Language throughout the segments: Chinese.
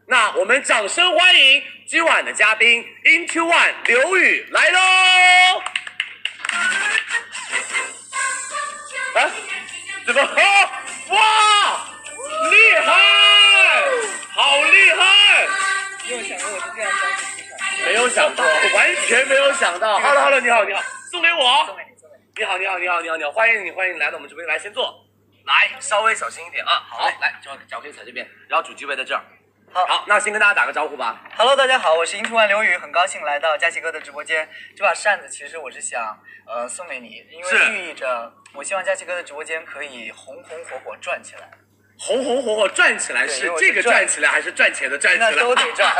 那我们掌声欢迎今晚的嘉宾 Into One 刘宇来喽！啊？怎么？哇！厉害！好厉害！ 没有想过我是这样招呼气场。 没有想到，完全没有想到。Hello， 你好，送给我。 送给你。 你好，欢迎你来到我们这边来，先坐。来，稍微小心一点啊。好，来，脚可以踩这边，然后主机位在这儿。好，那先跟大家打个招呼吧。 Hello， 大家好，我是Into One刘宇，很高兴来到佳琪哥的直播间。这把扇子其实我是想送给你，因为寓意着我希望佳琪哥的直播间可以红红火火转起来。 红红火火转起来是这个转起来还是赚钱的转起来？ 那都得转。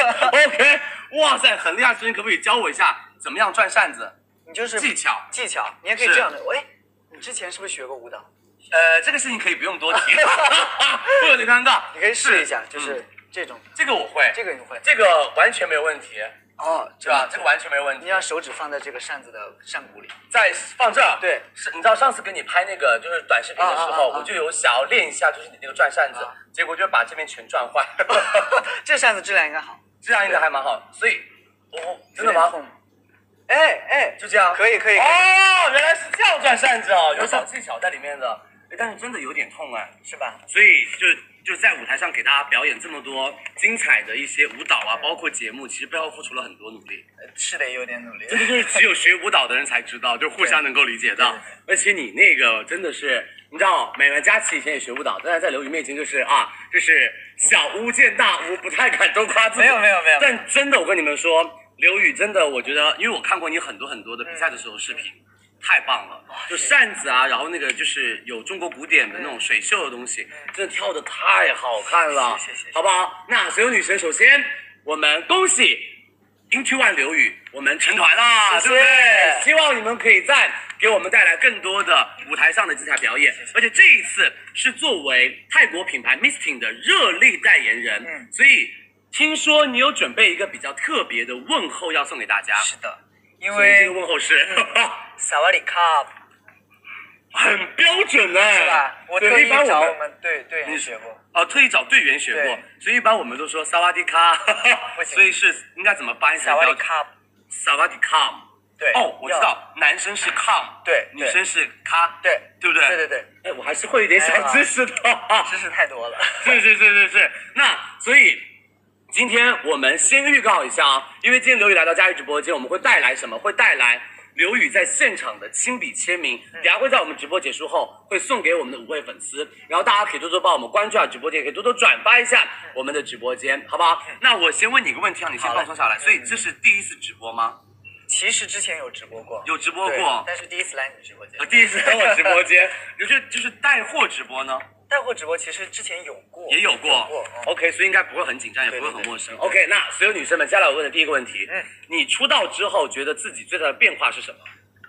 OK， 哇塞，很厉害！所以可不可以教我一下怎么样转扇子？ 你就是技巧， 你也可以这样的。喂，你之前是不是学过舞蹈？ 这个事情可以不用多提，会有点尴尬。 你可以试一下，就是这种。 这个我会， 这个你会， 这个完全没有问题。 哦， 是吧？这个完全没有问题。 你让手指放在这个扇子的扇骨里， 再放这儿。 对， 是，你知道上次跟你拍那个就是短视频的时候，我就有想要练一下，就是你那个转扇子，结果就把这边全转坏。 这扇子质量应该好， 质量应该还蛮好，所以，哦，真的吗？ 哎， 就这样， 可以。 哦，原来是这样转扇子哦，有小技巧在里面的。但是真的有点痛哎， 是吧？ 所以就在舞台上给大家表演这么多精彩的一些舞蹈啊，包括节目，其实背后付出了很多努力。 是得有点努力。 这就是只有学舞蹈的人才知道，就互相能够理解到。而且你那个真的是，你知道，美文佳琪以前也学舞蹈，但是在刘宇面前就是小巫见大巫，不太敢多夸自己。 没有。 但真的，我跟你们说，刘宇真的，我觉得，因为我看过你很多的比赛的时候视频。太棒了，就扇子啊，然后那个就是有中国古典的那种水袖的东西，真的跳得太好看了， 谢谢， 好不好？那所有女生，首先我们恭喜 Into One 刘宇，我们成团啦，对不对？希望你们可以再给我们带来更多的舞台上的精彩表演，而且这一次是作为泰国品牌 Misting 的热力代言人，所以听说你有准备一个比较特别的问候要送给大家， 是的。因为这个问候是萨瓦迪卡， 很标准哎， 是吧？我特意找我们队员学过， 哦，特意找队员学过，所以一般我们都说萨瓦迪卡，所以是应该怎么发音才标准？萨瓦迪卡， 对。 哦，我知道，男生是 com， 对， 女生是卡， 对不对？ 对。 哎，我还是会一点小知识的， 知识太多了。 是。那所以。今天我们先预告一下啊，因为今天刘宇来到佳宇直播间，我们会带来什么？会带来刘宇在现场的亲笔签名，等下会在我们直播结束后会送给我们的5位粉丝，然后大家可以多多帮我们关注下直播间，可以多多转发一下我们的直播间，好不好？那我先问你一个问题，让你先放松下来。所以这是第一次直播吗？ 其实之前有直播过，但是第一次来你的直播间。 第一次来我直播间，就是带货直播呢？ 带货直播其实之前有过， 也有过。OK， 所以应该不会很紧张，也不会很陌生。OK， 那所有女生们，接下来我问的第一个问题，你出道之后觉得自己最大的变化是什么？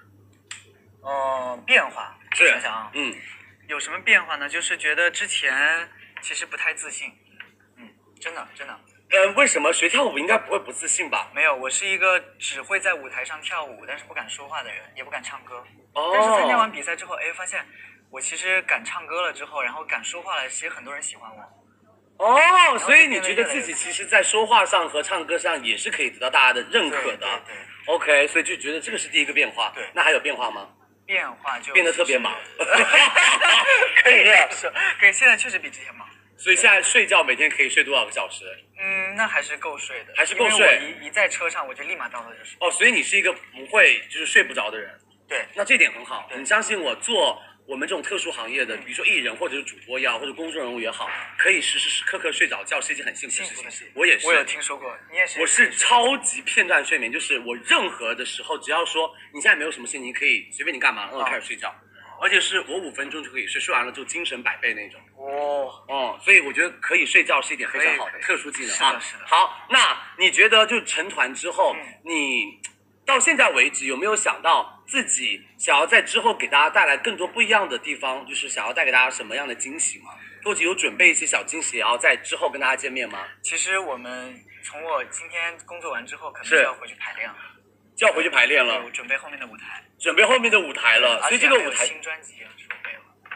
变化， 是想想啊，有什么变化呢？就是觉得之前其实不太自信，真的。 为什么学跳舞应该不会不自信吧？ 没有，我是一个只会在舞台上跳舞，但是不敢说话的人，也不敢唱歌。 哦。 但是参加完比赛之后，发现。我其实敢唱歌了之后，然后敢说话了，其实很多人喜欢我。 哦，所以你觉得自己其实在说话上和唱歌上也是可以得到大家的认可的。 对。 OK， 所以就觉得这个是第一个变化。 对。 那还有变化吗？ 变化就变得特别忙。 可以这样说，可以，现在确实比之前忙。 所以现在睡觉每天可以睡多少个小时？ 那还是够睡的。 还是够睡。 我一在车上我就立马倒头就睡。 哦，所以你是一个不会就是睡不着的人。 对。 那这点很好，你相信我，做我们这种特殊行业的，比如说艺人或者是主播也好，或者公众人物也好，可以时时刻刻睡着觉是一件很幸福的事情。我也是， 我有听说过，你也是。 我是超级片段睡眠，就是我任何的时候，只要说你现在没有什么事情，可以随便你干嘛，然后开始睡觉，而且是我5分钟就可以睡，睡完了就精神100倍那种。所以我觉得可以睡觉是一点非常好的特殊技能啊。 是的。 好，那你觉得就成团之后，你到现在为止有没有想到自己想要在之后给大家带来更多不一样的地方，就是想要带给大家什么样的惊喜吗？或者有准备一些小惊喜，然后在之后跟大家见面吗？ 其实我们从我今天工作完之后，可能就要回去排练了。 就要回去排练了， 我准备后面的舞台， 了。所以这个舞台新专辑要筹备了。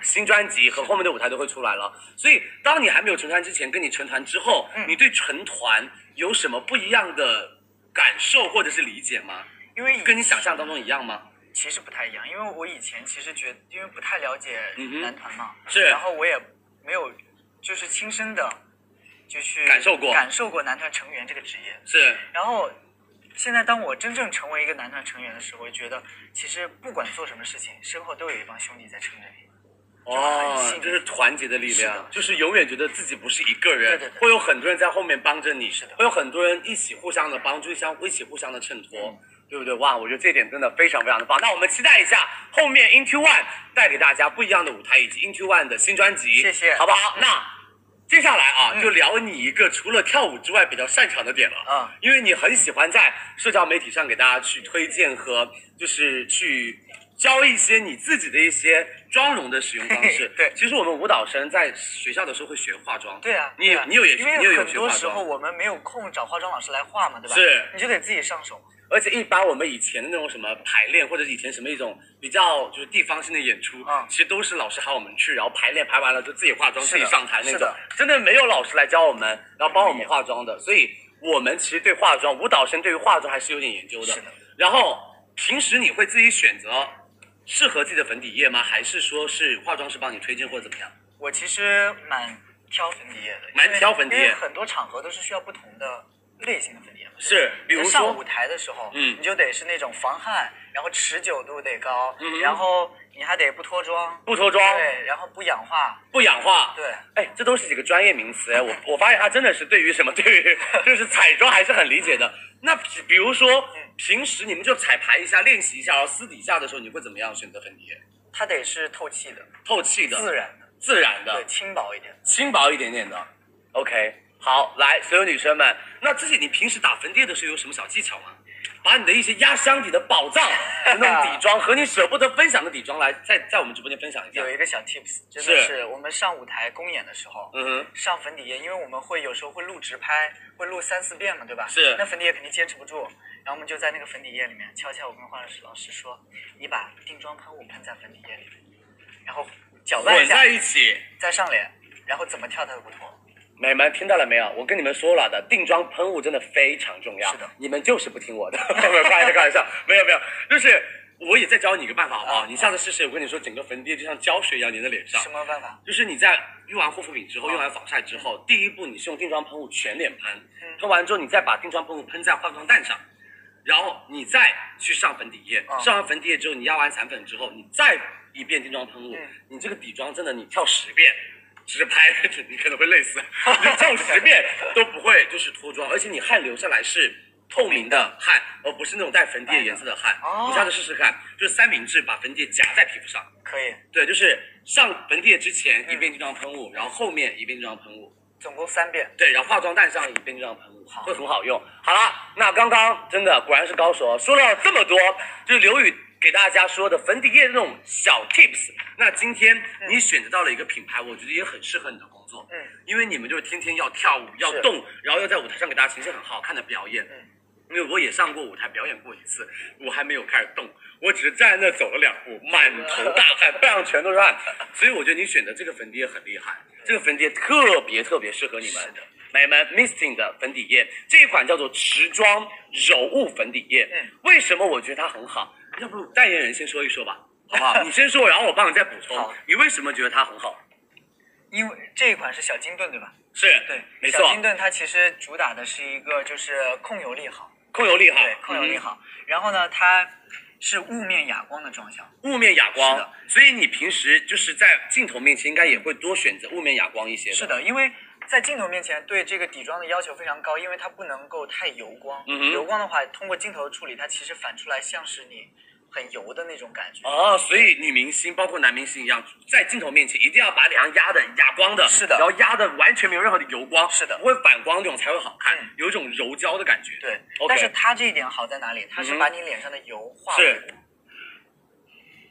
新专辑和后面的舞台都会出来了。所以当你还没有成团之前，跟你成团之后，你对成团有什么不一样的感受或者是理解吗？ 因为跟你想象当中一样吗？ 其实不太一样，因为我以前其实因为不太了解男团嘛， 是， 然后我也没有就是亲身的就去感受过男团成员这个职业， 是。 然后现在当我真正成为一个男团成员的时候，我觉得其实不管做什么事情，身后都有一帮兄弟在撑着你。 哦，这是团结的力量，就是永远觉得自己不是一个人， 对， 会有很多人在后面帮着你， 是的， 会有很多人一起互相的帮助，一起互相的衬托，对不对？哇，我觉得这一点真的非常非常的棒。那我们期待一下后面 Into One 带给大家不一样的舞台，以及 Into One 的新专辑， 谢谢， 好不好？那接下来啊，就聊你一个除了跳舞之外比较擅长的点了，因为你很喜欢在社交媒体上给大家去推荐和就是去教一些你自己的一些妆容的使用方式。 对， 其实我们舞蹈生在学校的时候会学化妆。 对啊， 你有因为很多时候我们没有空找化妆老师来画嘛，对吧？ 是， 你就得自己上手。 而且一般我们以前的那种什么排练，或者是以前什么一种比较就是地方性的演出，其实都是老师喊我们去，然后排练排完了就自己化妆，自己上台那种，真的没有老师来教我们，然后帮我们化妆的。所以我们其实对化妆，舞蹈生对于化妆还是有点研究的。 是的。 然后平时你会自己选择适合自己的粉底液吗？还是说是化妆师帮你推荐或者怎么样？ 我其实蛮挑粉底液的， 蛮挑粉底液， 因为很多场合都是需要不同的类型的粉底液嘛。 是，比如说上舞台的时候，你就得是那种防汗，然后持久度得高，然后你还得不脱妆，对，然后不氧化，对， 哎，这都是几个专业名词哎，我发现他真的是对于就是彩妆还是很理解的。那比如说平时你们就彩排一下，练习一下，然后私底下的时候你会怎么样选择粉底液？ 它得是透气的， 自然的， 对，轻薄一点点的。OK， 好，来，所有女生们，那自己你平时打粉底液的时候有什么小技巧吗？把你的一些压箱底的宝藏的那种底妆和你舍不得分享的底妆来在我们直播间分享一下。 有一个小 tips， 真的是我们上舞台公演的时候，上粉底液，因为我们有时候会录直拍，会录3、4遍嘛，对吧？ 是。 那粉底液肯定坚持不住，然后我们就在那个粉底液里面悄悄，我跟化妆师老师说，你把定妆喷雾喷在粉底液里面，然后搅拌一下， 混在一起， 再上脸，然后怎么跳它都不脱。 美们听到了没有？我跟你们说了的，定妆喷雾真的非常重要。 是的， 你们就是不听我的，开玩笑，没有，就是我也在教你一个办法，好不好？你下次试试，我跟你说，整个粉底液就像胶水一样粘在脸上。 什么办法？ 就是你在用完护肤品之后，用完防晒之后，第一步你是用定妆喷雾全脸喷，喷完之后你再把定妆喷雾喷在化妆蛋上，然后你再去上粉底液，上完粉底液之后，你压完散粉之后，你再一遍定妆喷雾，你这个底妆真的你跳10遍。直拍你可能会累死，你跳10遍都不会就是脱妆，而且你汗流下来是透明的汗，而不是那种带粉底液颜色的汗。你下次试试看，就是3明治把粉底液夹在皮肤上。 可以。 对，就是上粉底液之前一遍定妆喷雾，然后后面一遍定妆喷雾， 总共3遍。 对，然后化妆蛋上一遍定妆喷雾，会很好用。好了，那刚刚真的果然是高手，说了这么多，就是刘宇给大家说的粉底液的那种小 tips。那今天你选择到了一个品牌，我觉得也很适合你的工作，因为你们就是天天要跳舞要动，然后要在舞台上给大家呈现很好看的表演。因为我也上过舞台表演过一次，我还没有开始动，我只是站在那走了2步，满头大汗，背上全都是汗。所以我觉得你选的这个粉底液很厉害，这个粉底液特别适合你们的美们 Misting 的粉底液，这一款叫做持妆柔雾粉底液。为什么我觉得它很好？要不代言人先说一说吧，好不好？你先说，然后我帮你再补充。你为什么觉得它很好？ 因为这一款是小金盾，对吧？ 是， 对， 没错。 小金盾它其实主打的是一个就是控油力好，对，控油力好。然后呢，它是雾面哑光的妆效， 雾面哑光。是的，所以你平时就是在镜头面前应该也会多选择雾面哑光一些的。 是的，因为在镜头面前对这个底妆的要求非常高，因为它不能够太油光。油光的话，通过镜头的处理，它其实反出来像是你很油的那种感觉。 所以女明星包括男明星一样，在镜头面前一定要把脸上压的哑光的， 是的， 然后压的完全没有任何的油光， 是的， 不会反光，这种才会好看，有一种柔焦的感觉。 对，但是它这一点好在哪里？它是把你脸上的油化为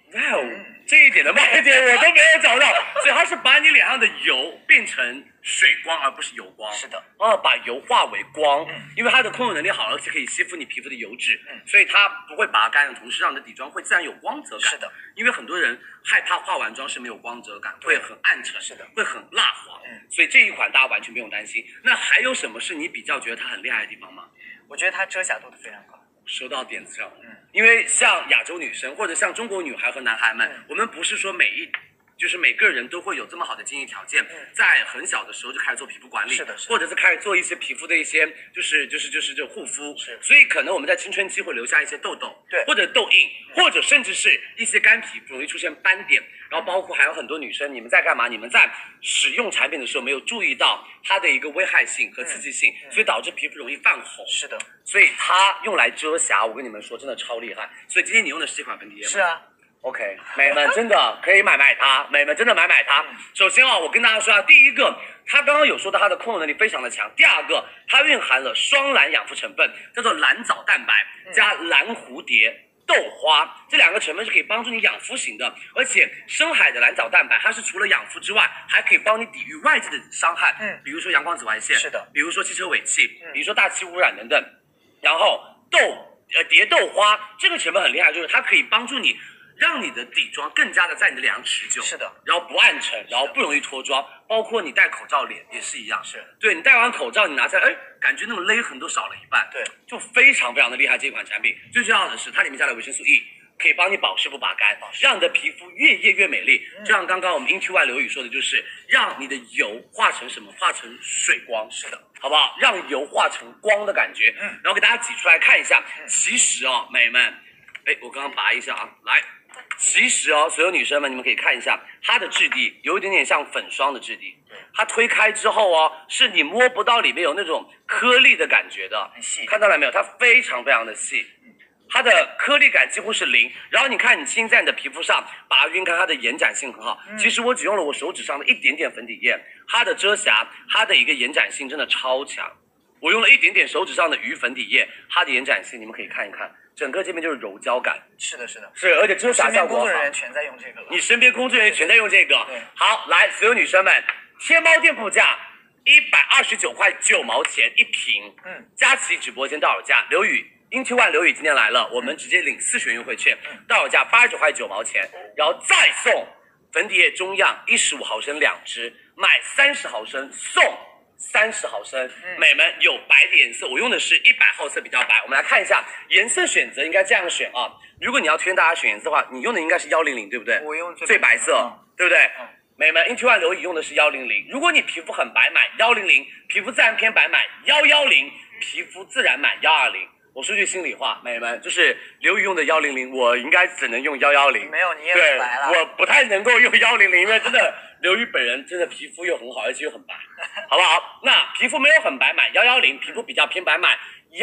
哇哦，这一点的卖点我都没有找到，所以它是把你脸上的油变成水光，而不是油光。 是的， 把油化为光，因为它的控油能力好了，而且可以吸附你皮肤的油脂，所以它不会拔干的同时，让你的底妆会自然有光泽感。 是的， 因为很多人害怕化完妆是没有光泽感，会很暗沉， 是的， 会很蜡黄。所以这一款大家完全不用担心。那还有什么是你比较觉得它很厉害的地方吗？ 我觉得它遮瑕度非常高。 说到点子上了，因为像亚洲女生或者像中国女孩和男孩们，我们不是说就是每个人都会有这么好的经济条件，在很小的时候就开始做皮肤管理， 是的， 或者是开始做一些皮肤的一些就是护肤，所以可能我们在青春期会留下一些痘痘， 对， 或者痘印，或者甚至是一些干皮容易出现斑点，然后包括还有很多女生，你们在干嘛？你们在使用产品的时候没有注意到它的一个危害性和刺激性，所以导致皮肤容易泛红。 是的， 所以它用来遮瑕，我跟你们说真的超厉害。所以今天你用的是这款粉底液吗？ 是啊。 OK， 美们真的可以买它，美们真的买它。首先我跟大家说第一个，它刚刚有说到它的控油能力非常的强。第二个，它蕴含了双蓝养肤成分，叫做蓝藻蛋白加蓝蝴蝶豆花，这两个成分是可以帮助你养肤型的。而且深海的蓝藻蛋白，它是除了养肤之外，还可以帮你抵御外界的伤害，比如说阳光紫外线， 是的， 比如说汽车尾气，比如说大气污染等等。然后蝶豆花这个成分很厉害，就是它可以帮助你。让你的底妆更加的在你的脸上持久， 是的， 然后不暗沉，然后不容易脱妆，包括你戴口罩脸也是一样， 是对你戴完口罩你拿下来，感觉那种勒痕都少了一半， 对， 就非常非常的厉害这款产品。最重要的是它里面加了维生素 E， 可以帮你保湿不拔干，让你的皮肤越夜越美丽。就像刚刚我们 Into One 刘宇说的，就是让你的油化成什么？化成水光， 是的， 好不好？让油化成光的感觉，然后给大家挤出来看一下。其实美们，我刚刚拔一下啊，来。其实所有女生们，你们可以看一下它的质地，有一点点像粉霜的质地。它推开之后是你摸不到里面有那种颗粒的感觉的， 很细， 看到了没有？它非常非常的细，它的颗粒感几乎是零。然后你看，你轻在你的皮肤上，把它晕开，它的延展性很好。其实我只用了我手指上的一点点粉底液，它的遮瑕，它的一个延展性真的超强。我用了一点点手指上的鱼粉底液，它的延展性你们可以看一看。整个这边就是柔焦感， 是的， 而且遮瑕效果好。 工作人员全在用这个了， 你身边工作人员全在用这个。好，来，所有女生们，天猫店铺价129块9毛钱一瓶，佳琦直播间到手价，刘宇 Into One 刘宇今天来了，我们直接领4元优惠券，到手价89块9毛钱，然后再送粉底液中样15毫升2支，买30毫升送30毫升，美们有白的颜色，我用的是100号色比较白。我们来看一下颜色选择，应该这样选啊。如果你要推荐大家选颜色的话，你用的应该是100，对不对？我用最白色，对不对？美们 Into One 刘宇用的是100。如果你皮肤很白，买100；皮肤自然偏白，买110；皮肤自然买120。我说句心里话，美们，就是刘宇用的100，我应该只能用110。 没有，你也很白了。 我不太能够用100，因为真的刘宇本人真的皮肤又很好，而且又很白，好不好？那皮肤没有很白买110，皮肤比较偏白买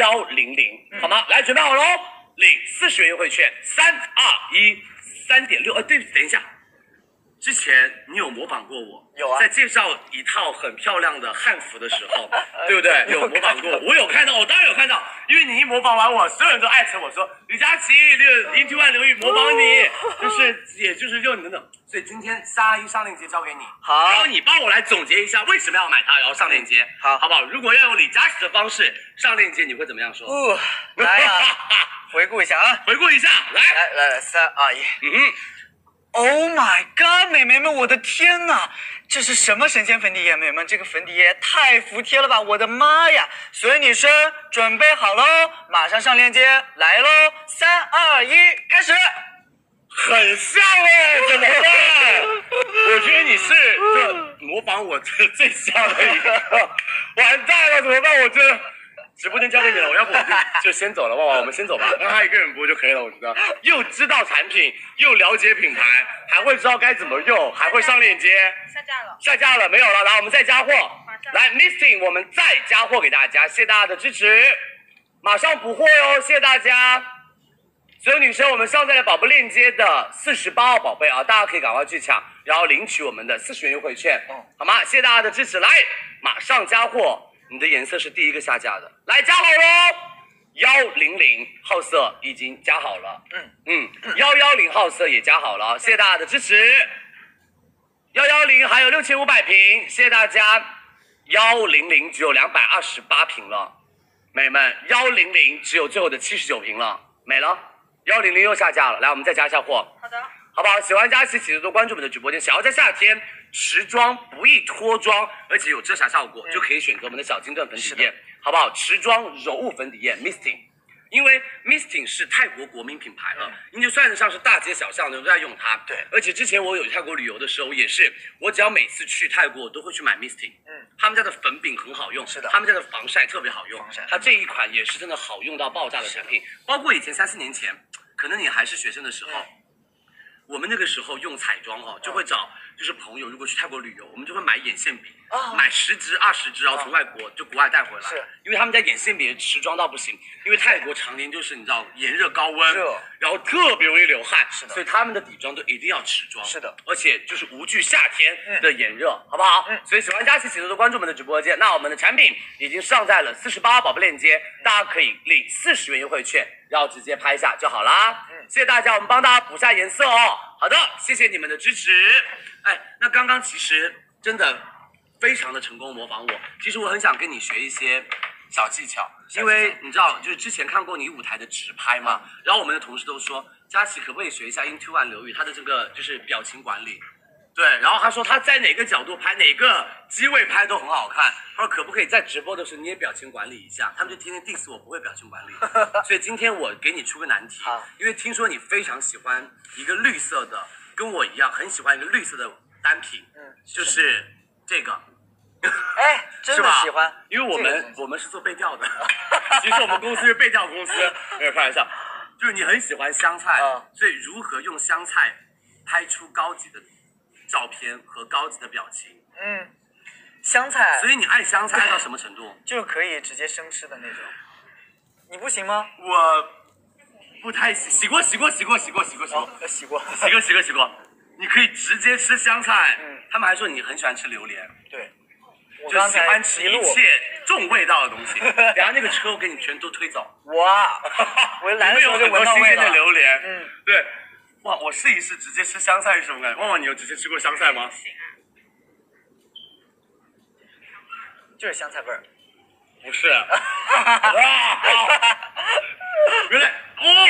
100，好吗？来，准备好喽，领40元优惠券，3、2、1， 3.6。对，等一下。之前你有模仿过我， 有啊， 在介绍一套很漂亮的汉服的时候，对不对？有模仿过，我有看到，我当然有看到，因为你一模仿完我，所有人都艾特我说李佳琦，Into One 刘宇模仿你，也就是用你等等。所以今天3、2、1上链接交给你， 好， 然后你帮我来总结一下为什么要买它，然后上链接，好不好？如果要用李佳琦的方式上链接，你会怎么样说？ 来啊，回顾一下啊， 回顾一下，来 ，3、2、1，Oh my god， 美眉们，我的天哪，这是什么神仙粉底液？美眉们，这个粉底液太服帖了吧！我的妈呀！所有女生准备好喽，马上上链接来喽！3、2、1，开始。 很像怎么办？我觉得你是模仿我最像的一个，完蛋了，怎么办？我这。直播间交给你了，要不我就先走了，旺旺，我们先走吧，让他一个人播就可以了。我知道，又知道产品，又了解品牌，还会知道该怎么用，还会上链接。下架了，没有了，来，我们再加货。来 ，Missing， 我们再加货给大家，谢谢大家的支持，马上补货哟，谢谢大家。所有女生，我们上载了宝贝链接的48号宝贝啊，大家可以赶快去抢，然后领取我们的40元优惠券，好吗？谢谢大家的支持，来，马上加货。你的颜色是第一个下架的，来加好喽！ 100号色已经加好了，110号色也加好了，谢谢大家的支持。110还有6500瓶，谢谢大家。100只有228瓶了，美们，100只有最后的79瓶了，没了。100又下架了，来，我们再加一下货。 好的， 好不好？喜欢佳琦，请多关注我们的直播间。想要在夏天持妆不易脱妆，而且有遮瑕效果，就可以选择我们的小金盾粉底液，好不好？持妆柔雾粉底液 Misting。因为 Misting 是泰国国民品牌了，你就算得上是大街小巷的都在用它。对，而且之前我有去泰国旅游的时候，也是我只要每次去泰国，我都会去买 Misting。他们家的粉饼很好用，是的，他们家的防晒特别好用，它这一款也是真的好用到爆炸的产品。包括以前3、4年前，可能你还是学生的时候。我们那个时候用彩妆就会找就是朋友，如果去泰国旅游，我们就会买眼线笔，买10支、20支，然后从国外带回来。是，因为他们家眼线笔持妆到不行，因为泰国常年就是你知道炎热高温，然后特别容易流汗，是的，所以他们的底妆都一定要持妆。是的，而且就是无惧夏天的炎热，好不好？所以喜欢佳琦，请多多关注我们的直播间。那我们的产品已经上在了48宝贝链接，大家可以领40元优惠券，然后直接拍一下就好啦。谢谢大家，我们帮大家补下颜色哦。好的，谢谢你们的支持。哎，那刚刚其实真的非常的成功模仿我。其实我很想跟你学一些小技巧，因为你知道，就是之前看过你舞台的直拍嘛，然后我们的同事都说，佳琦可不可以学一下 Into1刘宇他的这个就是表情管理。对，然后他说他在哪个角度拍，哪个机位拍都很好看。他说可不可以在直播的时候你也表情管理一下？他们就天天 diss 我不会表情管理，所以今天我给你出个难题，因为听说你非常喜欢一个绿色的，跟我一样很喜欢一个绿色的单品，就是这个。 哎，真的喜欢， 因为我们是做背调的，其实我们公司是背调公司，没有开玩笑，就是你很喜欢香菜，所以如何用香菜拍出高级的照片和高级的表情， 香菜， 所以你爱香菜爱到什么程度？ 就可以直接生吃的那种，你不行吗？ 我不太洗过，洗过，你可以直接吃香菜，他们还说你很喜欢吃榴莲， 对， 就喜欢吃一切重味道的东西。等下那个车我给你全都推走， 哇，我来的时候就闻到味道， 的榴莲，对。哇，我试一试直接吃香菜是什么感觉？旺旺，你有直接吃过香菜吗？ 就是香菜味儿。 不是。原来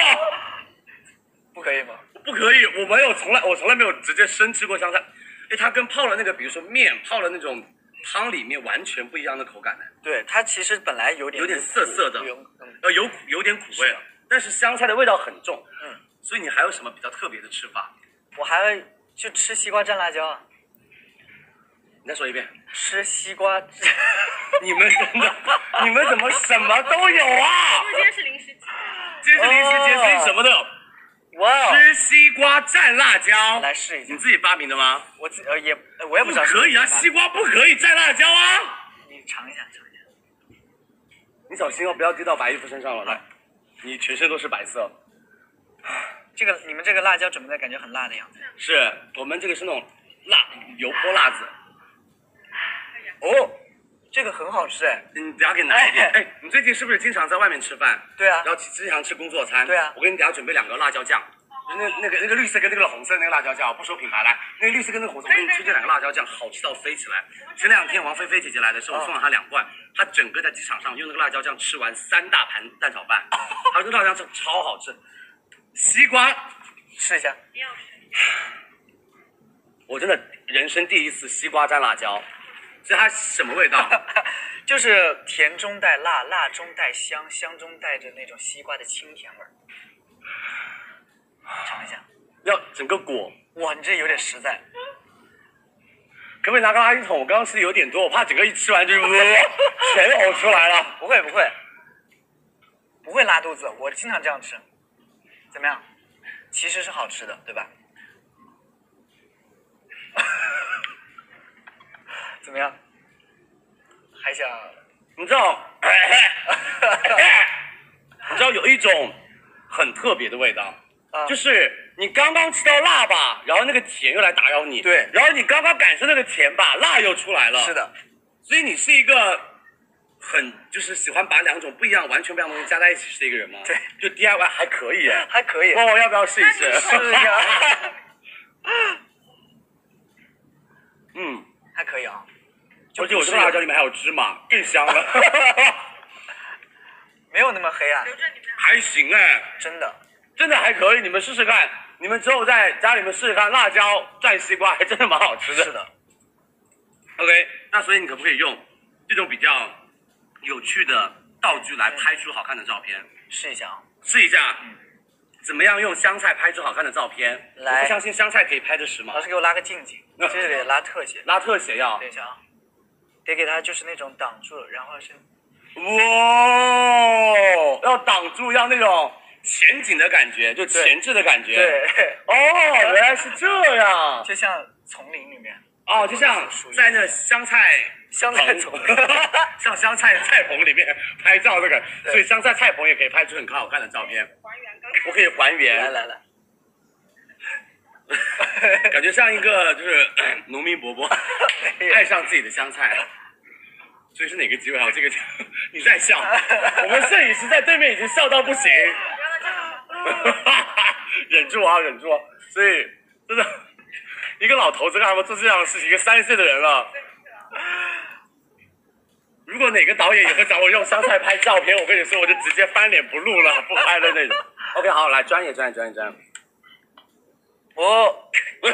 不可以吗？ 不可以，我从来没有直接生吃过香菜。哎，它跟泡了那个，比如说面泡了那种汤里面完全不一样的口感呢。 对，它其实本来有点涩涩的，有点苦味，但是香菜的味道很重。所以你还有什么比较特别的吃法？ 我还就吃西瓜蘸辣椒啊。 你再说一遍。 吃西瓜。 你们怎么什么都有啊？ 今天是零食节。 今天是零食节，所以什么都有。哇！吃西瓜蘸辣椒， 来试一下。 你自己发明的吗？ 我也不知道。 不可以啊，西瓜不可以蘸辣椒啊！ 你尝一下。 你小心哦，不要滴到白衣服身上了。来，你全身都是白色。 你们这个辣椒准备的感觉很辣的样子。 是我们这个是那种油泼辣子。 这个很好吃哎。 你等下给拿一点。哎，你最近是不是经常在外面吃饭？ 对啊。 然后经常吃工作餐。 对啊。 我给你等下准备2个辣椒酱，那个绿色跟那个红色那个辣椒酱，不说品牌来，那个绿色跟那个红色，我给你推荐2个辣椒酱，好吃到飞起来。前2天王菲菲姐姐来的时候，我送了她2罐，她整个在机场上用那个辣椒酱吃完3大盘蛋炒饭，她说辣椒酱超好吃。西瓜， 试一下。 我真的人生第一次西瓜蘸辣椒，所以它什么味道？ 就是甜中带辣，辣中带香，香中带着那种西瓜的清甜味儿。尝一下。 要整个果。 哇，你这有点实在。 可不可以拿个垃圾桶？我刚刚吃的有点多，我怕整个一吃完就全呕出来了。 不会拉肚子，我经常这样吃。怎么样？其实是好吃的，对吧？怎么样？还想？ 你知道有一种很特别的味道，就是你刚刚吃到辣吧，然后那个甜又来打扰你， 对， 然后你刚刚感受那个甜吧，辣又出来了， 是的， 所以你是一个很就是喜欢把2种不一样、完全不一样的东西加在一起吃的一个人吗？ 对， 就 DIY 还可以， 还可以。 我要不要试一试？ 试一下。还可以啊。 而且我这个辣椒里面还有芝麻，更香了。 没有那么黑暗。 还行哎，真的还可以，你们试试看。你们之后在家里面试试看，辣椒蘸西瓜还真的蛮好吃的。 是的。 OK， 那所以你可不可以用这种比较有趣的道具来拍出好看的照片？ 试一下啊。 试一下。怎么样用香菜拍出好看的照片？ 来， 我不相信香菜可以拍得实吗？ 老师给我拉个近景，这里拉特写。 拉特写要。 等一下啊，得给它就是那种挡住，然后是。 哇，要挡住，要那种前景的感觉，就前置的感觉。 对。 哦，原来是这样。 就像丛林里面。 哦，就像在那香菜丛， 像香菜菜棚里面拍照这个，所以香菜菜棚也可以拍出很好看的照片。我可以还原。 来。 感觉像一个就是农民伯伯爱上自己的香菜。所以是哪个机位啊？这个你在笑，我们摄影师在对面已经笑到不行。忍住啊，忍住啊！所以真的，一个老头子干嘛做这样的事情？一个30岁的人了。如果哪个导演也会找我用香菜拍照片，我跟你说，我就直接翻脸不录了，不拍的那种。OK， 好，来，专业。 我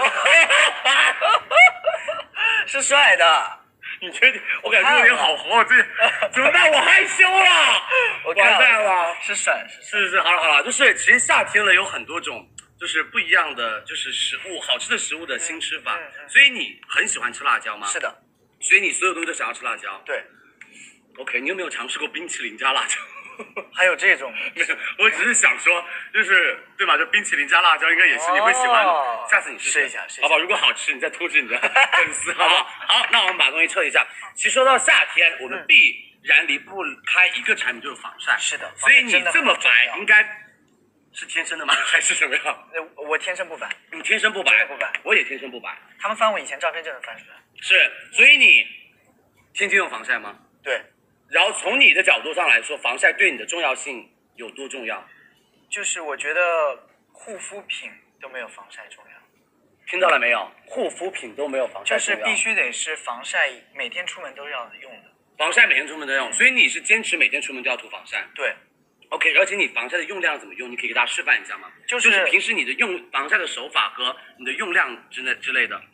是帅的。 你确定？我感觉有点好红，这怎么办？我害羞了，完蛋了。 是帅， 是，好了，就是其实夏天了，有很多种就是不一样的就是食物，好吃的食物的新吃法。所以你很喜欢吃辣椒吗？ 是的。 所以你所有东西都想要吃辣椒？ 对。 OK， 你有没有尝试过冰淇淋加辣椒？ 还有这种？ 没有，我只是想说，就是对吧？就冰淇淋加辣椒应该也是你会喜欢的。下次你试一下， 好不好？如果好吃，你再通知你的粉丝，好不好？好，那我们把东西撤一下。其实说到夏天，我们必然离不开一个产品，就是防晒。 是的。 所以你这么白，应该是天生的吗？还是什么样？ 我天生不白。 你天生不白？不白。我也天生不白。 他们翻我以前照片就能翻出来。 是，所以你天天用防晒吗？ 对。 然后从你的角度上来说，防晒对你的重要性有多重要？ 就是我觉得护肤品都没有防晒重要。 听到了没有？护肤品都没有防晒重要。 就是必须得是防晒，每天出门都要用的。 防晒每天出门都用，所以你是坚持每天出门都要涂防晒。 对。 OK， 而且你防晒的用量怎么用？你可以给大家示范一下吗？就是平时你的用防晒的手法和你的用量之类的。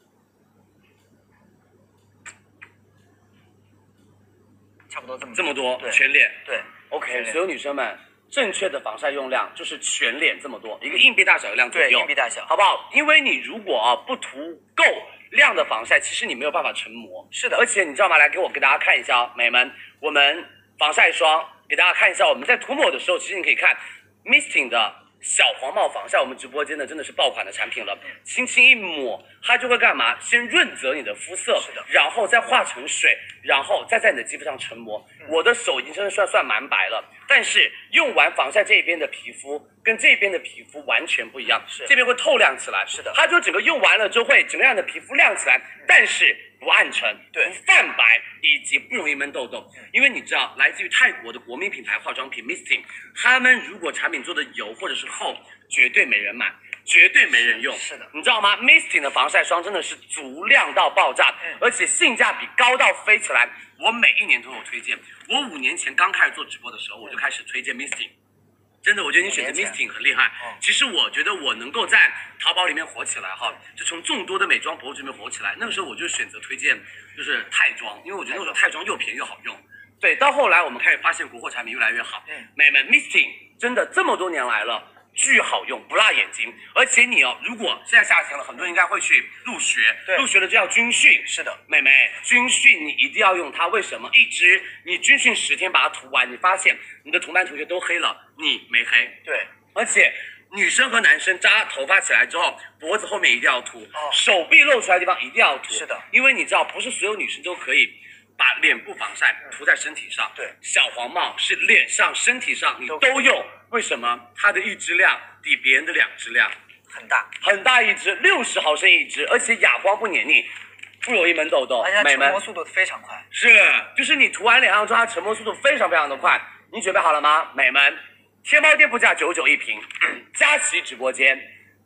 差不多这么多，全脸。 对 ，OK， 所有女生们，正确的防晒用量就是全脸这么多，一个硬币大小的量左右。 对，硬币大小， 好不好？因为你如果不涂够量的防晒，其实你没有办法成膜。 是的， 而且你知道吗？来，给大家看一下哦，美们，我们防晒霜给大家看一下，我们在涂抹的时候，其实你可以看 Misting 的小黄帽防晒，我们直播间的真的是爆款的产品了。轻轻一抹，它就会干嘛？先润泽你的肤色， 是的， 然后再化成水，然后再在你的肌肤上成膜。我的手已经真的算蛮白了，但是用完防晒这边的皮肤跟这边的皮肤完全不一样，这边会透亮起来， 是的， 它就整个用完了之后会整个让你的皮肤亮起来，但是不暗沉， 对， 不泛白，以及不容易闷痘痘。因为你知道，来自于泰国的国民品牌化妆品 Misting， 他们如果产品做的油或者是厚，绝对没人买，绝对没人用。 是的， 你知道吗 ？Misting 的防晒霜真的是足量到爆炸，而且性价比高到飞起来。我每一年都有推荐。我5年前刚开始做直播的时候，我就开始推荐 Misting。真的，我觉得你选择 Misting 很厉害。其实我觉得我能够在淘宝里面火起来哈，就从众多的美妆博主里面火起来。那个时候我就选择推荐就是泰妆，因为我觉得那个时候泰妆又便宜又好用。对，到后来我们开始发现国货产品越来越好。美们 Misting 真的这么多年来了。巨好用，不辣眼睛，而且你哦，如果现在夏天了，很多人应该会去入学，入学了就要军训， 是的， 妹妹，军训你一定要用它，为什么？一支你军训10天把它涂完，你发现你的同班同学都黑了，你没黑， 对， 而且女生和男生扎头发起来之后，脖子后面一定要涂，手臂露出来的地方一定要涂， 是的， 因为你知道，不是所有女生都可以把脸部防晒涂在身体上， 对， 小黄帽是脸上、身体上你都用。为什么？它的一支量比别人的2支量很大， 很大一支，60毫升一支，而且哑光不黏腻。 不容易闷痘痘， 而且它美们成膜速度非常快。 是，就是你涂完脸上之后，它成膜速度非常非常的快。你准备好了吗，美们？天猫店铺价99一瓶，佳琦直播间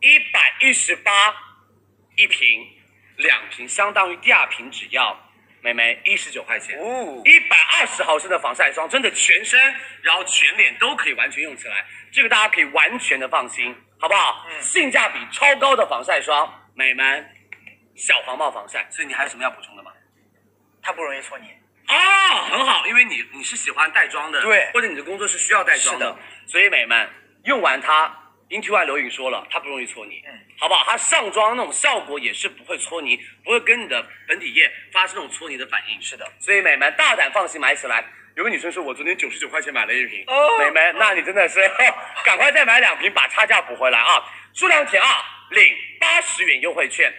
118一瓶，2瓶相当于第2瓶只要美眉19块钱。120毫升的防晒霜，真的全身然后全脸都可以完全用起来，这个大家可以完全的放心，好不好？性价比超高的防晒霜，美们，小黄帽防晒。所以你还有什么要补充的吗？ 它不容易搓泥。 很好，因为你是喜欢带妆的， 对， 或者你的工作是需要带妆的， 所以美们用完它 ，Into One 刘宇说了，它不容易搓泥，好不好？它上妆那种效果也是不会搓泥，不会跟你的粉底液发生那种搓泥的反应， 是的， 所以美们大胆放心买起来。有个女生说，我昨天99块钱买了1瓶，美们，那你真的是赶快再买2瓶，把差价补回来啊！数量填2，领80元优惠券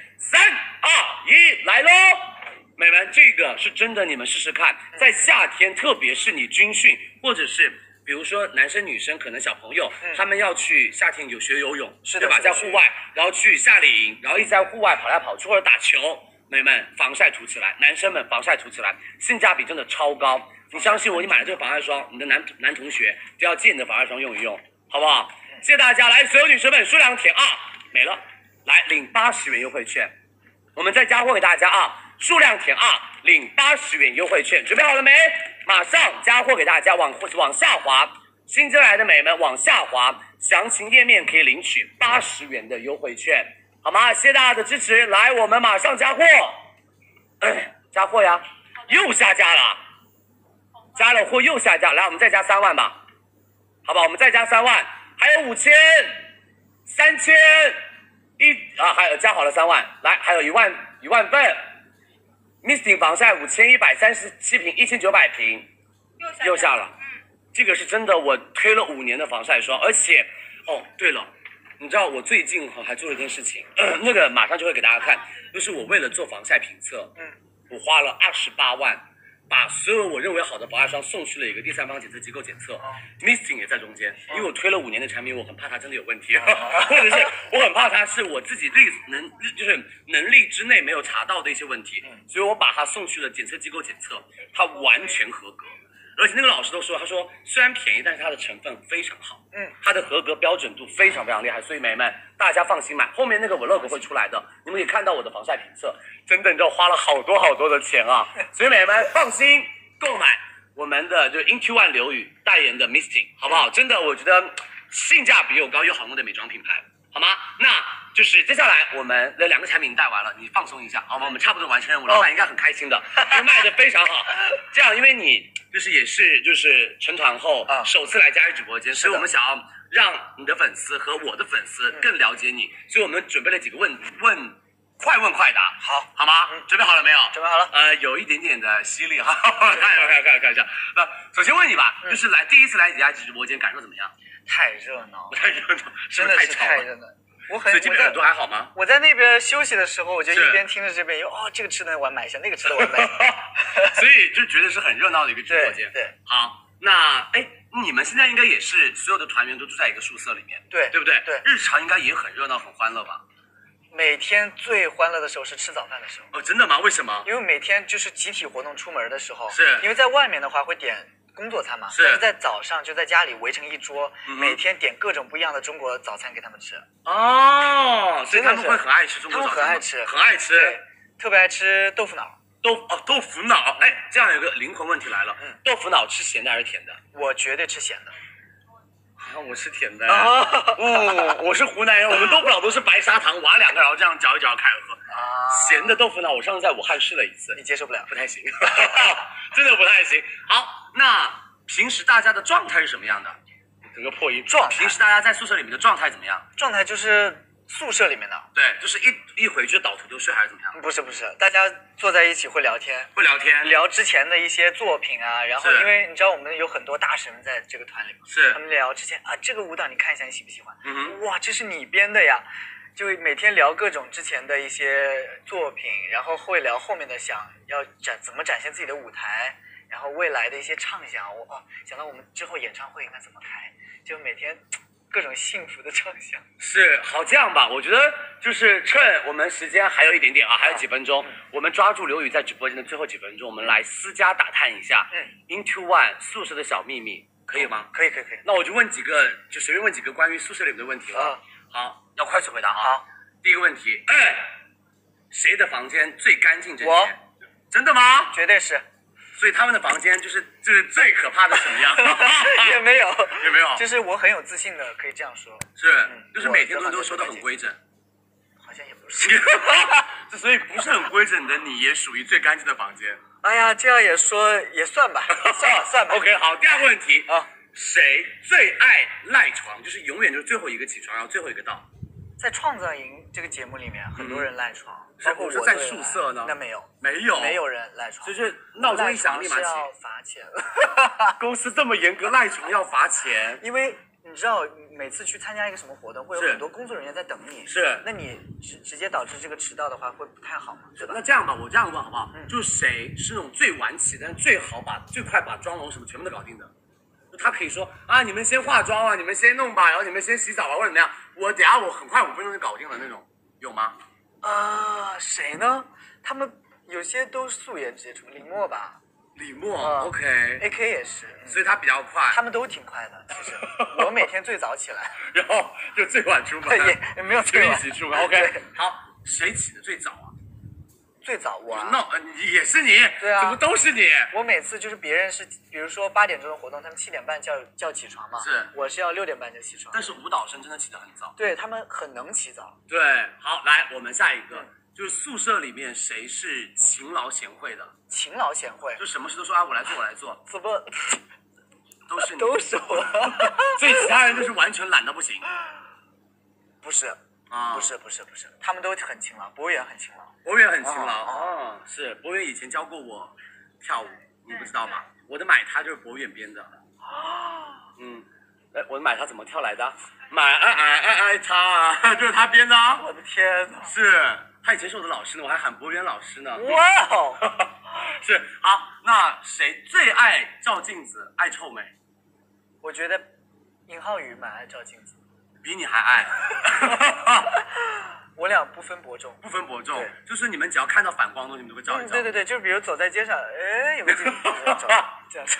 ，3、2、1，来喽！美们，这个是真的，你们试试看，在夏天，特别是你军训，或者是比如说男生女生，可能小朋友，他们要去夏天有学游泳，对吧？在户外，然后去夏令营，然后一直在户外跑来跑去或者打球，美们防晒涂起来，男生们防晒涂起来，性价比真的超高。你相信我，你买了这个防晒霜，你的男同学都要借你的防晒霜用一用，好不好？谢谢大家，来，所有女生们，数量填2，没了，来领80元优惠券，我们再加货给大家啊！数量填2，领80元优惠券，准备好了没？马上加货给大家，往下滑，新进来的美们往下滑，详情页面可以领取80元的优惠券，好吗？谢谢大家的支持，来，我们马上加货，加货呀，又下架了，加了货又下架，来，我们再加3万吧，好吧，我们再加3万，还有5000、3000。还有加好了3万，来，还有1万份 ，Misting 防晒5137瓶，1900瓶，又下了，这个是真的，我推了5年的防晒霜，而且，对了，你知道我最近还做了一件事情，那个马上就会给大家看，就是我为了做防晒评测，我花了28万。把所有我认为好的防晒霜送去了一个第三方检测机构检测，Misting 也在中间，因为我推了5年的产品，我很怕它真的有问题，或者是我很怕它是我自己能力之内没有查到的一些问题，所以我把它送去了检测机构检测，它完全合格。而且那个老师都说，他说虽然便宜，但是它的成分非常好，它的合格标准度非常非常厉害，所以美们大家放心买，后面那个 vlog 会出来的，你们可以看到我的防晒评测，真的你知道花了好多的钱啊，所以美们放心购买我们的就是 Into One 刘宇代言的 Misting， 好不好？真的我觉得性价比又高又好用的美妆品牌，好吗？那就是接下来我们的2个产品带完了，你放松一下，好吗？我们差不多完成任务，老板应该很开心的，因为卖的非常好。这样，因为你也是成团后首次来佳怡直播间，所以我们想要让你的粉丝和我的粉丝更了解你，所以我们准备了几个快问快答，好吗？准备好了没有？ 准备好了。 有一点点的犀利哈，看一下。那首先问你吧，就是第一次来佳怡直播间，感受怎么样？ 太热闹， 真的是太热闹。 所以这边耳朵还好吗？ 我在那边休息的时候，我就一边听着这边这个吃的我买一下，那个吃的我买一下， 所以就觉得是很热闹的一个直播间。 对， 好，那你们现在应该也是所有的团员都住在一个宿舍里面，对不对？ 对， 日常应该也很热闹很欢乐吧？ 每天最欢乐的时候是吃早饭的时候。 真的吗？为什么？ 因为每天就是集体活动出门的时候， 是因为在外面的话会点工作餐嘛，但是在早上就在家里围成一桌，每天点各种不一样的中国早餐给他们吃。 所以他们会很爱吃中国早餐。 他们很爱吃， 对， 特别爱吃豆腐脑。 豆腐脑，这样有个灵魂问题来了，豆腐脑吃咸的还是甜的？ 我绝对吃咸的。 我吃甜的。我是湖南人，我们豆腐脑都是白砂糖挖2个，然后这样搅一搅开喝。咸的豆腐脑，我上次在武汉试了一次， 你接受不了？ 不太行，真的不太行。好，那平时大家的状态是什么样的？整个破音。平时大家在宿舍里面的状态怎么样？ 状态就是宿舍里面的。 对，就是一回去倒头就睡还是怎么样？ 不是，大家坐在一起会聊天，聊之前的一些作品啊，然后因为你知道我们有很多大神在这个团里面，他们聊之前这个舞蹈你看一下你喜不喜欢？哇，这是你编的呀。就每天聊各种之前的一些作品，然后会聊后面的想要怎么展现自己的舞台，然后未来的一些畅想，想到我们之后演唱会应该怎么开，就每天各种幸福的畅想。 是，好，这样吧，我觉得就是趁我们时间还有一点点啊，还有几分钟，我们抓住刘宇在直播间的最后几分钟，我们来私家打探一下Into One 宿舍的小秘密，可以吗？ 可以。 那我就问几个，就随便问几个关于宿舍里面的问题了。好，要快速回答啊。好，第一个问题，谁的房间最干净整洁？ 我。 真的吗？ 绝对是。 所以他们的房间就是最可怕的什么样？ 也没有，就是我很有自信的，可以这样说。 是，就是每天都收得很规整。 好像也不是。 所以不是很规整的你也属于最干净的房间。 哎呀，这样也说也算吧，算吧。 OK， 好，第二个问题啊，谁最爱赖床？就是永远就是最后一个起床，然后最后一个到。 在创造营这个节目里面，很多人赖床，包括我说在宿舍呢， 那没有人赖床， 就是闹钟一响立马起， 要罚钱。 公司这么严格，赖床要罚钱， 因为你知道每次去参加一个什么活动，会有很多工作人员在等你， 是， 那你直接导致这个迟到的话，会不太好嘛，对吧？ 那这样吧，我这样问好不好？就是谁是那种最晚起，但是最快把妆容什么全部都搞定的？他可以说啊，你们先化妆啊，你们先弄吧，然后你们先洗澡啊，或者怎么样？我等下我很快5分钟就搞定了那种，有吗？ 谁呢？他们有些都素颜直接出，李默吧。 李默，OK，AK 也是， 所以他比较快。 他们都挺快的，其实我每天最早起来， 然后就最晚出门， 也没有最晚一起出门。OK， 好，谁起的最早啊？ 最早我也是你， 对啊， 怎么都是你？ 我每次就是别人是，比如说8点钟的活动，他们7点半叫起床嘛， 是， 我是要6点半就起床。 但是舞蹈生真的起得很早， 对他们很能起早。 对，好，来我们下一个，就是宿舍里面谁是勤劳贤惠的？ 勤劳贤惠， 就什么事都说啊，我来做， 怎么都是你， 都是我， 所以其他人就是完全懒到不行。 不是。不是，他们都很勤劳，博远很勤劳，是博远以前教过我跳舞，你不知道吗？我的买它就是博远编的。我的买它怎么跳来的？买爱它，就是他编的。 我的天哪！ 是他以前是我的老师呢，我还喊博远老师呢。 哇哦！ 是好，那谁最爱照镜子，爱臭美？ 我觉得尹浩宇蛮爱照镜子。 比你还爱， 我俩不分伯仲， 就是你们只要看到反光的东西，你们都会照一照。 对，就是比如走在街上，有个镜子，这样。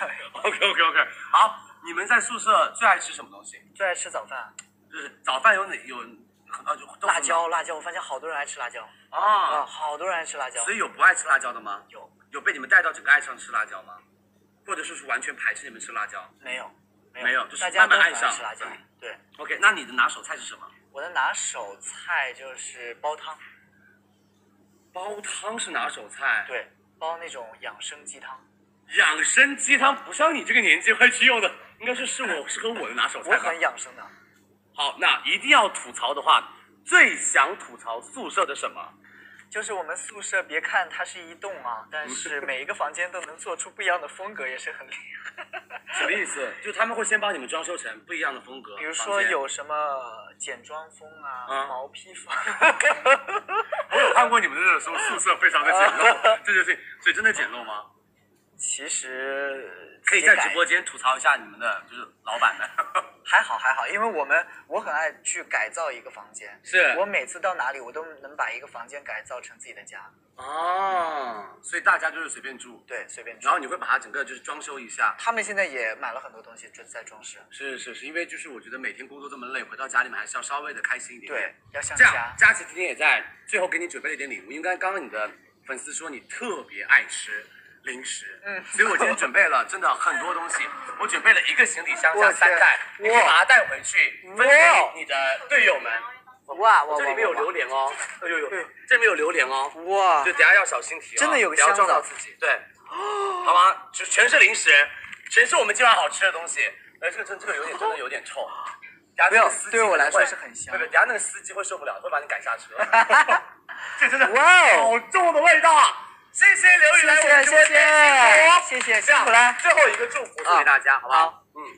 OK， 好，你们在宿舍最爱吃什么东西？ 最爱吃早饭， 就是早饭有辣椒，我发现好多人爱吃辣椒好多人爱吃辣椒。 所以有不爱吃辣椒的吗？有被你们带到整个爱上吃辣椒吗？或者是完全排斥你们吃辣椒？ 没有， 就是慢慢爱上吃辣椒。对 ，OK， 那你的拿手菜是什么？ 我的拿手菜就是煲汤。 煲汤是拿手菜？ 对，煲那种养生鸡汤。 养生鸡汤不像你这个年纪会去用的，应该是适合我的拿手菜吧。 我很养生的。 好，那一定要吐槽的话，最想吐槽宿舍的什么？ 就是我们宿舍，别看它是一栋啊，但是每一个房间都能做出不一样的风格，也是很厉害。 什么意思？就他们会先帮你们装修成不一样的风格， 比如说有什么简装风毛坯风。 我有看过你们的宿舍非常的简陋，所以真的简陋吗？ 其实可以在直播间吐槽一下你们的就是老板们。 还好，因为我很爱去改造一个房间， 是我每次到哪里我都能把一个房间改造成自己的家。 所以大家就是随便住， 对，随便住。 然后你会把它整个就是装修一下。 他们现在也买了很多东西在装饰。 是，因为就是我觉得每天工作这么累，回到家里面还是要稍微的开心一点。 对，要像这样。佳琪今天也在最后给你准备了一点礼物，因为刚刚你的粉丝说你特别爱吃零食，所以我今天准备了真的很多东西，我准备了一个行李箱加3袋，你可以把它带回去分给你的队友们。 哇， 这里面有榴莲哦，这里面有榴莲哦， 哇， 就等下要小心提， 真的有个不要撞到自己，对，好吗？就全是零食，全是我们今晚好吃的东西。这个真的有点臭， 不要，对我来说是很香。 等下那个司机会受不了，会把你赶下车。这真的好重的味道啊！谢谢刘宇来我们直播间， 谢谢，辛苦了。 最后一个祝福送给大家，好不好？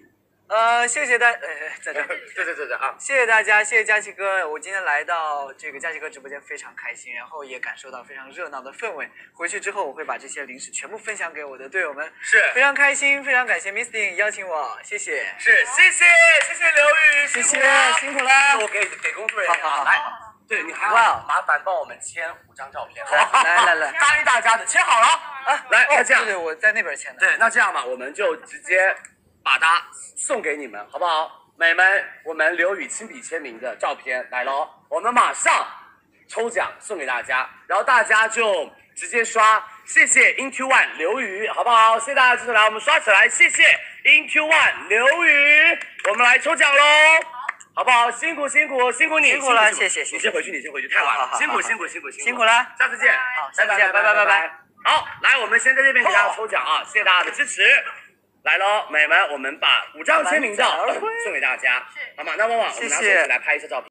谢谢大，在这， 对啊！ 谢谢大家，谢谢佳琪哥，我今天来到这个佳琪哥直播间非常开心，然后也感受到非常热闹的氛围。回去之后我会把这些零食全部分享给我的队友们， 是非常开心，非常感谢 Misting 邀请我，谢谢， 谢谢刘宇， 谢谢辛苦了， 我给工作人员好来，对你还要麻烦帮我们签5张照片， 来， 答应大家的，签好了啊，来，那这样， 对，我在那边签的， 对，那这样吧，我们就直接把它送给你们，好不好？美们，我们刘宇亲笔签名的照片来喽，我们马上抽奖送给大家，然后大家就直接刷，谢谢 Into One 刘宇，好不好？谢谢大家支持，来我们刷起来，谢谢 Into One 刘宇，我们来抽奖喽，好不好？辛苦你， 辛苦了，谢谢， 你先回去，太晚了，辛苦了， 下次见， 好，下次见，拜。 好，来，我们先在这边给大家抽奖啊，谢谢大家的支持。来喽，美们，我们把5张签名照送给大家，好吗？那旺旺，我们拿手机来拍一下照片。